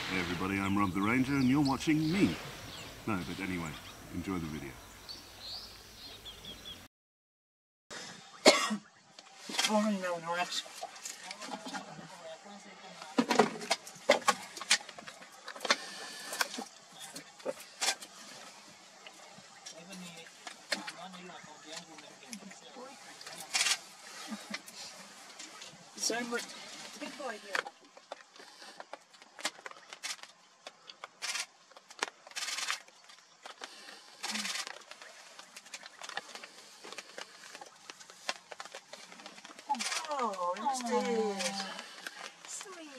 Hey everybody, I'm Rob the Ranger and you're watching me. No, but anyway, enjoy the video. Oh no, that's... So much big boy here. Oh, what's this? Sweet.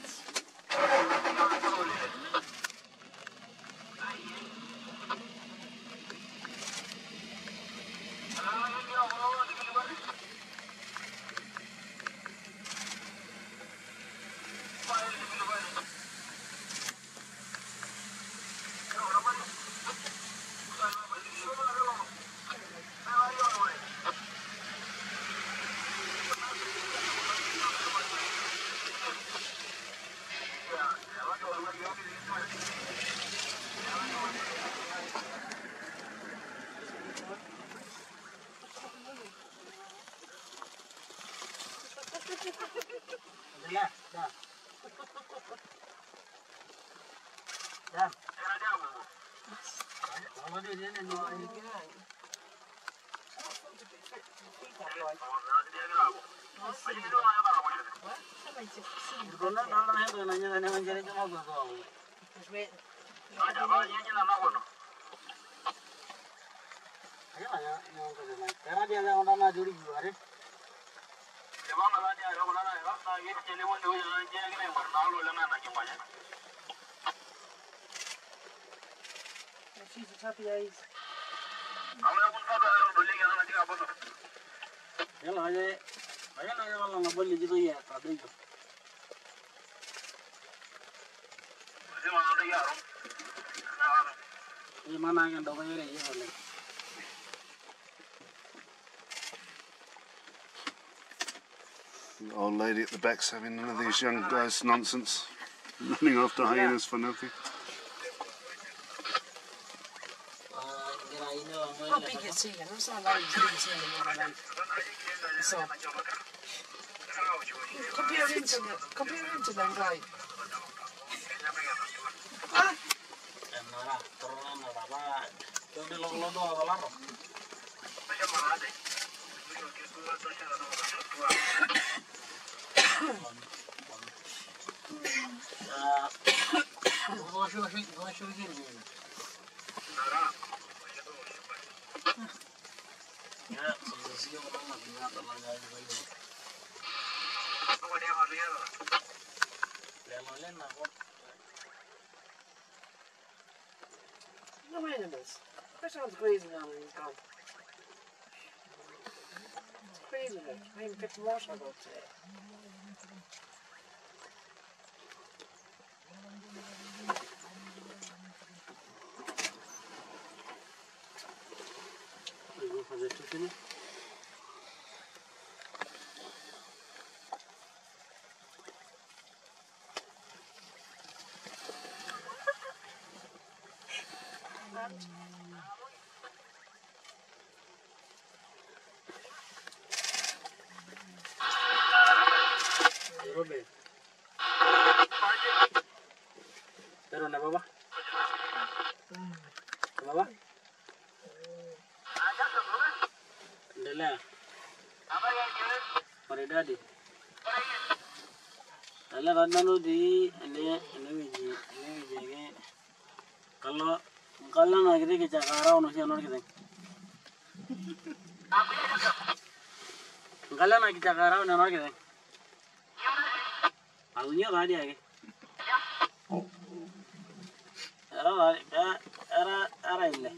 She's a happy eyes. The old lady at the back's having none of these young guys' nonsense, running after hyenas for nothing. How big is he? It's not like he's big as him in the life. So, compare him to them guy. Ah! No animals. That sounds grazing on and he's gone. It's crazy, like. I even picked more shot up today. Pero na baba? Baba? Dela. Maridadi. Dela kadanu di ene wiji ke kalau na gede ke Jakarta ono si anor kete. Kalau na ke Jakarta ono anor kete. Adunya tadi ya ke. Era ile.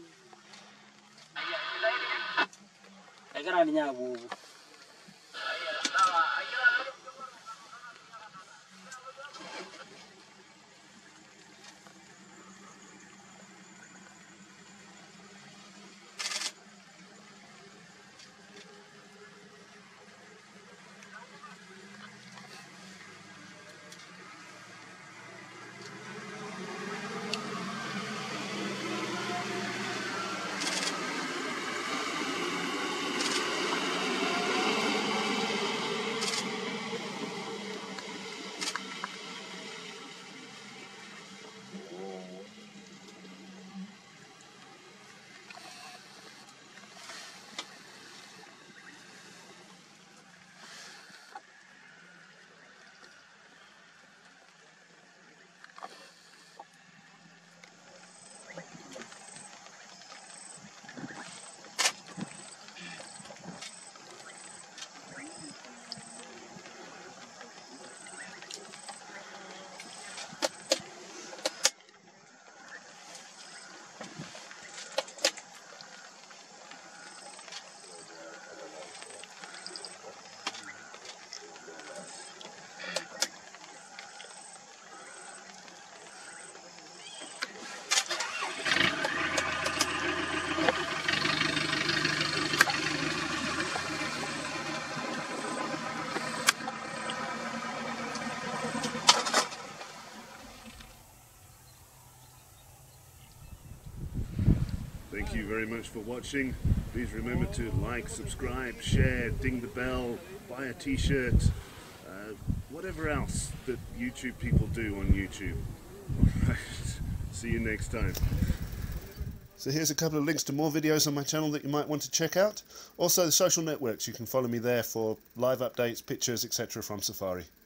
Ekara ni nyabu. very much for watching. Please remember to like, subscribe, share, ding the bell, buy a t-shirt, whatever else that YouTube people do on YouTube. Alright, see you next time. So here's a couple of links to more videos on my channel that you might want to check out. Also the social networks, you can follow me there for live updates, pictures, etc. from Safari.